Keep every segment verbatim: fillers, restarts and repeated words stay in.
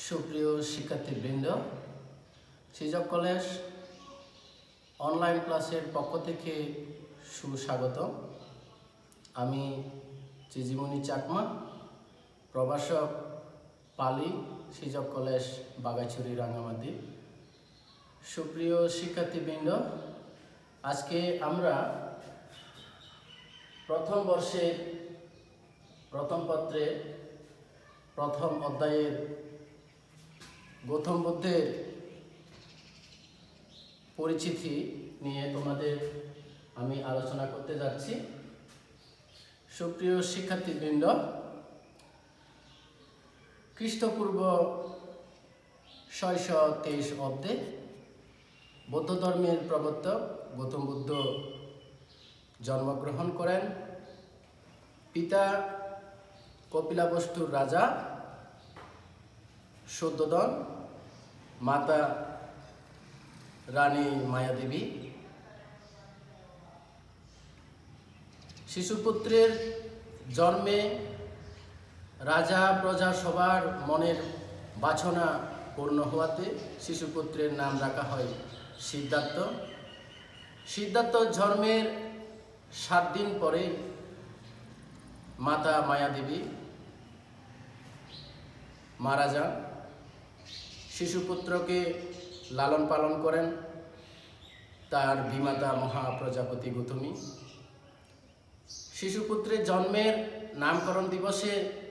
সুপ্রিয় শিক্ষার্থীবৃন্দ, সিজক college online ক্লাসের পক্ষ থেকে সুস্বাগত। আমি চিজিমণি চাকমা, প্রভাষক, পালি, সিজক কলেজ, বাগাইছড়ি, রাঙ্গামাটি। সুপ্রিয় শিক্ষার্থীবৃন্দ, আজকে আমরা প্রথম বর্ষের প্রথম পত্রের প্রথম অধ্যায়ের গৌতম বুদ্ধের পরিচিতি নিয়ে তোমাদের আমি আলোচনা করতে যাচ্ছি। সুপ্রিয় শিক্ষার্থীবৃন্দ, খ্রিস্টপূর্ব ছয়শ তেইশ অব্দে বৌদ্ধ ধর্মের প্রবর্তক গৌতম বুদ্ধ জন্মগ্রহণ করেন। পিতা কপিলাবস্তুর রাজা শুদ্ধোদন, মাতা রানী মায়াদেবী। শিশুপুত্রের জন্মে রাজা প্রজা সবার মনের বাসনা পূর্ণ হওয়াতে শিশুপুত্রের নাম রাখা হয় সিদ্ধার্থ। সিদ্ধার্থ জন্মের সাত দিন পরে মাতা মায়াদেবী মারা যান। শিশুপুত্রকে লালন পালন করেন তার বিমাতা মহাপ্রজাপতি গৌতমী। শিশুপুত্রের জন্মের নামকরণ দিবসে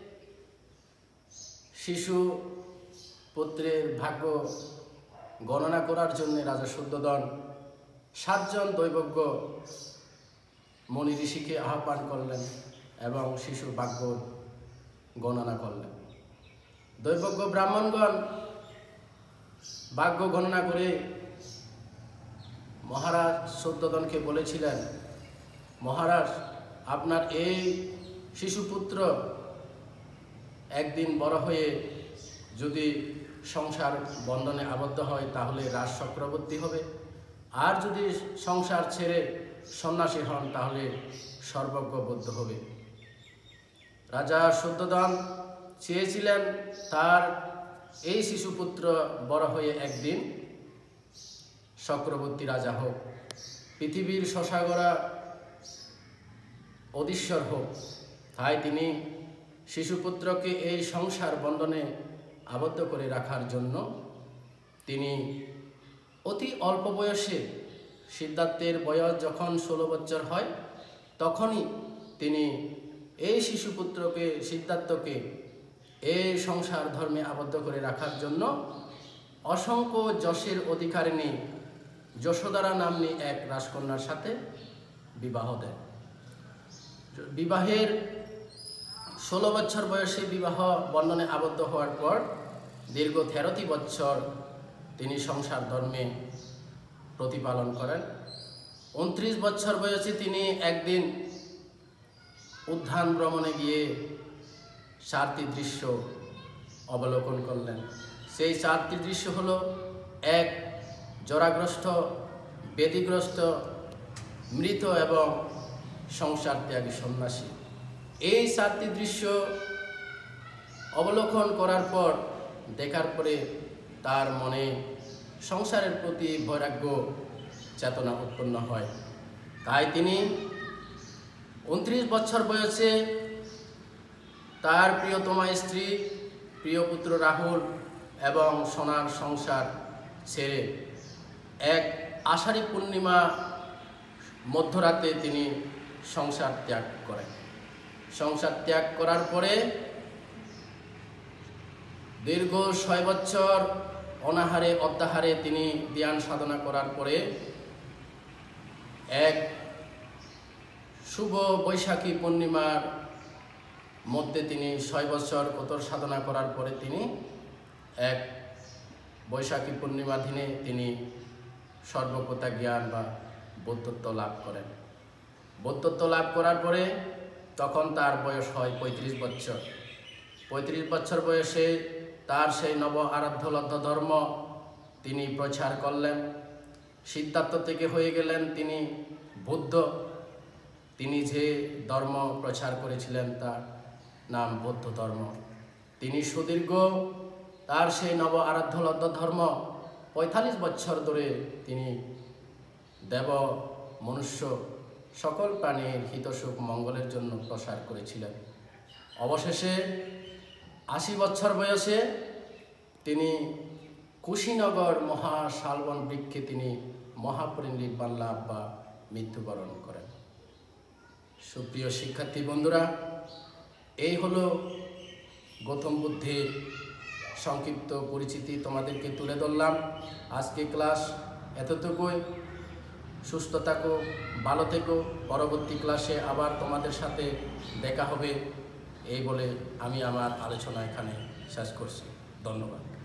শিশু পুত্রের ভাগ্য গণনা করার জন্য রাজা শুদ্ধোদন সাতজন দৈবজ্ঞ মনি ঋষিকে আহ্বান করলেন এবং শিশুর ভাগ্য গণনা করলেন। দৈবজ্ঞ ব্রাহ্মণগণ ভাগ্য গণনা করে মহারাজ শুদ্ধোদনকে বলেছিলেন, মহারাজ, আপনার এই শিশুপুত্র একদিন বড় হয়ে যদি সংসার বন্ধনে আবদ্ধ হয় তাহলে রাজ চক্রবর্তী হবে, আর যদি সংসার ছেড়ে সন্ন্যাসী হন তাহলে সর্বজ্ঞ বুদ্ধ হবে। রাজা শুদ্ধোদন চেয়েছিলেন তার এই শিশুপুত্র বড় হয়ে একদিন চক্রবর্তী রাজা হোক, পৃথিবীর শশাগরা অধীশ্বর হোক। তাই তিনি শিশুপুত্রকে এই সংসার বন্ধনে আবদ্ধ করে রাখার জন্য তিনি অতি অল্প বয়সে, সিদ্ধার্থের বয়স যখন ষোলো বছর হয় তখনই তিনি এই শিশুপুত্রকে সিদ্ধার্থকে এই সংসার ধর্মে আবদ্ধ করে রাখার জন্য অসংখ্য যশের অধিকারিণী যশোদারা নাম্নী এক রাজকন্যার সাথে বিবাহ দেন। বিবাহের ষোলো বছর বয়সে বিবাহ বন্ধনে আবদ্ধ হওয়ার পর দীর্ঘ তেরোটি বছর তিনি সংসার ধর্মে প্রতিপালন করেন। উনত্রিশ বছর বয়সে তিনি একদিন উদ্যান ভ্রমণে গিয়ে চারটি দৃশ্য অবলোকন করলেন। সেই চারটি দৃশ্য হল, এক, জরাগ্রস্ত, ব্যাধিগ্রস্ত, মৃত এবং সংসার ত্যাগী সন্ন্যাসী। এই চারটি দৃশ্য অবলোকন করার পর, দেখার পরে তার মনে সংসারের প্রতি বৈরাগ্য চেতনা উৎপন্ন হয়। তাই তিনি উনত্রিশ বছর বয়সে তার প্রিয়তমা স্ত্রী, প্রিয় পুত্র রাহুল এবং সোনার সংসার ছেড়ে এক আষাঢ়ী পূর্ণিমা মধ্যরাতে তিনি সংসার ত্যাগ করেন। সংসার ত্যাগ করার পরে দীর্ঘ ছয় বছর অনাহারে অদ্যাহারে তিনি ধ্যান সাধনা করার পরে এক শুভ বৈশাখী পূর্ণিমার মধ্যে তিনি ছয় বছর কঠোর সাধনা করার পরে তিনি এক বৈশাখী পূর্ণিমা দিনে তিনি সর্বকতা জ্ঞান বা বৌদ্ধত্ব লাভ করেন। বৌদ্ধত্ব লাভ করার পরে তখন তার বয়স হয় পঁয়ত্রিশ বছর। পঁয়ত্রিশ বছর বয়সে তার সেই নব আরাধ্য লব্ধ ধর্ম তিনি প্রচার করলেন। সিদ্ধার্থ থেকে হয়ে গেলেন তিনি বুদ্ধ। তিনি যে ধর্ম প্রচার করেছিলেন তার নাম বৌদ্ধ ধর্ম। তিনি সুদীর্ঘ তার সেই নব আরাধ্য লব্ধ ধর্ম পঁয়তাল্লিশ বছর ধরে তিনি দেব মনুষ্য সকল প্রাণীর হিতসুখ মঙ্গলের জন্য প্রসার করেছিলেন। অবশেষে আশি বছর বয়সে তিনি কুশীনগর মহাশালবন বৃক্ষে তিনি মহাপরিনির্বাণ লাভ বা মৃত্যুবরণ করেন। সুপ্রিয় শিক্ষার্থী বন্ধুরা, এই হলো গৌতম বুদ্ধের সংক্ষিপ্ত পরিচিতি তোমাদেরকে তুলে ধরলাম। আজকে ক্লাস এতটুকুই। সুস্থ থাকো, ভালো থেকো। পরবর্তী ক্লাসে আবার তোমাদের সাথে দেখা হবে এই বলে আমি আমার আলোচনা এখানে শেষ করছি। ধন্যবাদ।